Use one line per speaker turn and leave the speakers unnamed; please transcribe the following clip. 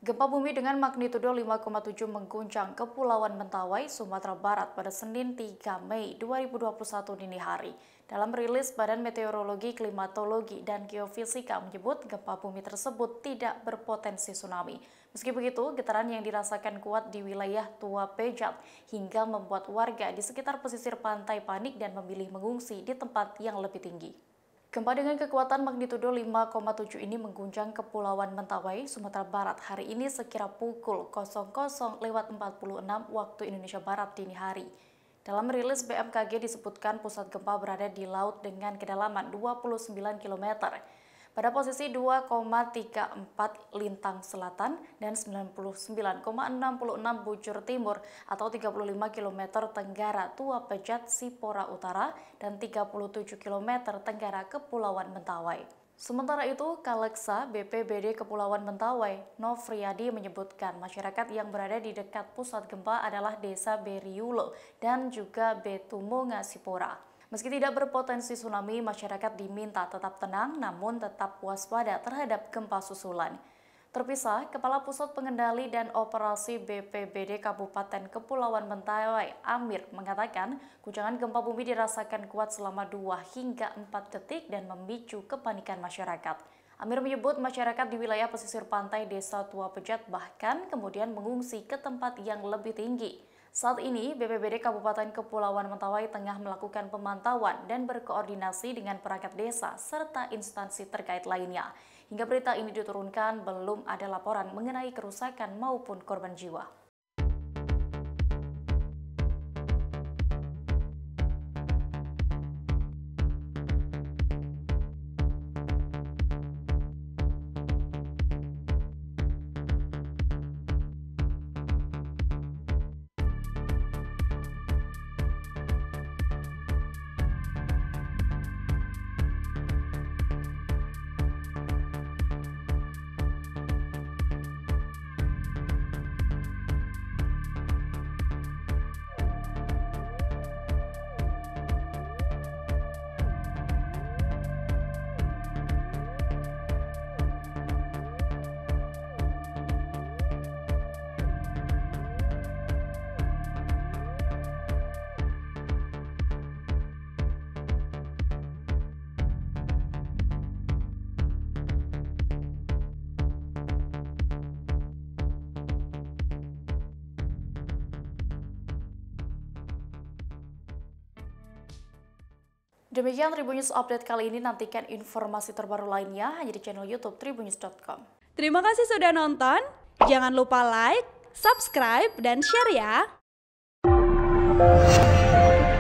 Gempa bumi dengan magnitudo 5,7 mengguncang Kepulauan Mentawai, Sumatera Barat pada Senin 3 Mei 2021 dini hari. Dalam rilis, Badan Meteorologi, Klimatologi, dan Geofisika menyebut gempa bumi tersebut tidak berpotensi tsunami. Meski begitu, getaran yang dirasakan kuat di wilayah Tua Pejat hingga membuat warga di sekitar pesisir pantai panik dan memilih mengungsi di tempat yang lebih tinggi. Gempa dengan kekuatan magnitudo 5,7 ini mengguncang Kepulauan Mentawai, Sumatera Barat hari ini sekira pukul 00.46 waktu Indonesia Barat dini hari. Dalam rilis BMKG disebutkan pusat gempa berada di laut dengan kedalaman 29 km pada posisi 2,34 lintang selatan dan 99,66 bujur timur atau 35 km tenggara Tua Pejat Sipora Utara dan 37 km tenggara Kepulauan Mentawai. Sementara itu, Kaleksa BPBD Kepulauan Mentawai, Nofriyadi menyebutkan masyarakat yang berada di dekat pusat gempa adalah Desa Beriulo dan juga Betumonga Sipora. Meski tidak berpotensi tsunami, masyarakat diminta tetap tenang namun tetap waspada terhadap gempa susulan. Terpisah, Kepala Pusat Pengendali dan Operasi BPBD Kabupaten Kepulauan Mentawai, Amir, mengatakan guncangan gempa bumi dirasakan kuat selama 2 hingga 4 detik dan memicu kepanikan masyarakat. Amir menyebut masyarakat di wilayah pesisir pantai Desa Tua Pejat bahkan kemudian mengungsi ke tempat yang lebih tinggi. Saat ini, BPBD Kabupaten Kepulauan Mentawai tengah melakukan pemantauan dan berkoordinasi dengan perangkat desa serta instansi terkait lainnya. Hingga berita ini diturunkan, belum ada laporan mengenai kerusakan maupun korban jiwa. Demikian Tribun News Update kali ini, nantikan informasi terbaru lainnya hanya di channel YouTube tribunnews.com.
Terima kasih sudah nonton, jangan lupa like, subscribe, dan share ya!